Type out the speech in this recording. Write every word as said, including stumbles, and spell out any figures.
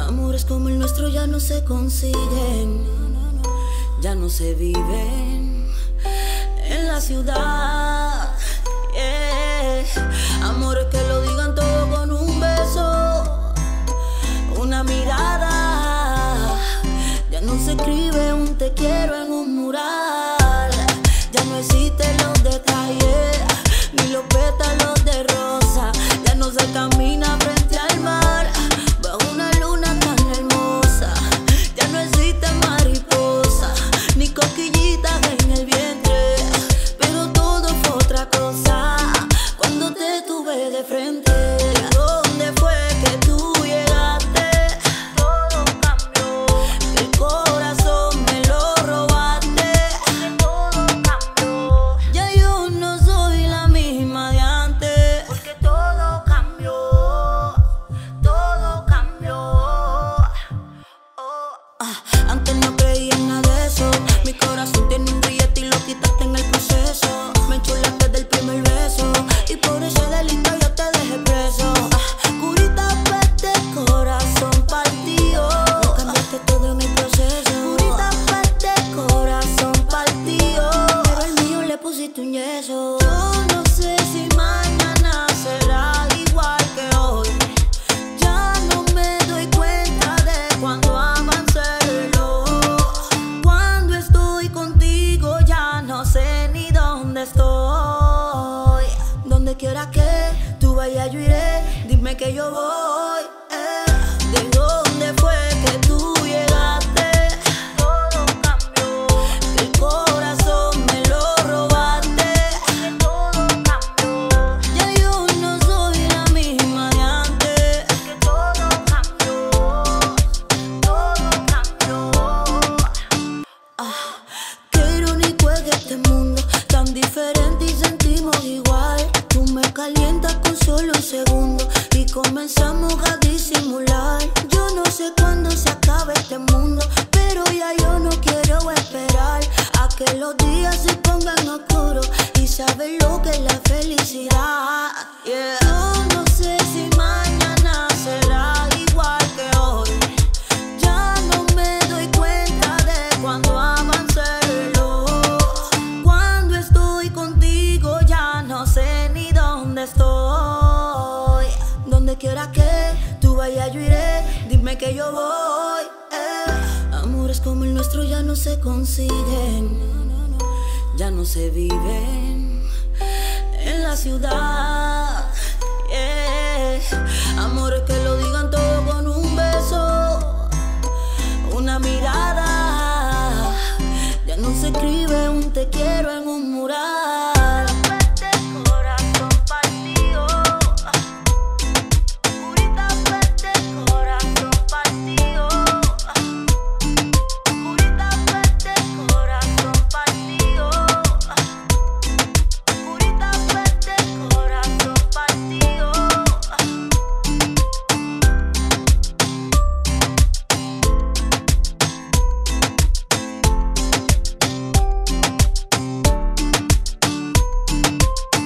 Amores como el nuestro ya no se consiguen, ya no se viven en la ciudad. Yeah. Amores que lo digan todo con un beso, una mirada. Ya no se escribe un te quiero en un mural. Ya no existen los detalles ni los pétalos de rosa. Ya no se camina frente al mar bajo una luna tan hermosa. Ya no existen mariposas ni cosquillitas en el vientre, pero todo fue otra cosa cuando te tuve de frente. ¿Dónde fue que tú llegaste? Todo cambió, que el corazón me lo robaste, que todo cambió. Ya yo no soy la misma de antes, porque todo cambió, todo cambió. Oh. Ah, antes no creía en nada de eso. Mi corazón tiene un grillete y lo quitaste en el proceso. Me enchulaste del primer beso y por ese delito yo te dejé preso. Ah, curita, peste, corazón partido. Me cambiaste todo en el proceso. Curita, peste, corazón partido, pero al mío le pusiste un yeso. Yo no sé si mañana será igual que hoy. Ya no me doy cuenta de cuando avance el reloj. Cuando estoy contigo ya no sé ni dónde estoy. Donde quiera que tú vayas yo iré. Dime que yo voy. eh. ¿De dónde fue que tú llegaste? Todo cambió, que el corazón me lo robaste, que todo cambió. Ya yo no soy la misma de antes, que todo cambió, todo cambió. Ah, qué irónico es este mundo, tan diferente y sentimos igual. Tú me calientas con solo un segundo y comenzamos a disimular. Yo no sé cuándo se acabe este mundo, pero ya yo no quiero esperar a que los días se pongan oscuros y saber lo que es la felicidad. Yeah. Yo no sé si mañana será igual que hoy. Ya no me doy cuenta de cuando avance el reloj. Cuando estoy contigo ya no sé ni dónde estoy. Donde quiera que tú vayas yo iré. Dime que yo voy. eh. Amores como el nuestro ya no se consiguen, ya no se viven en la ciudad. Yeah. Amores que lo digan todos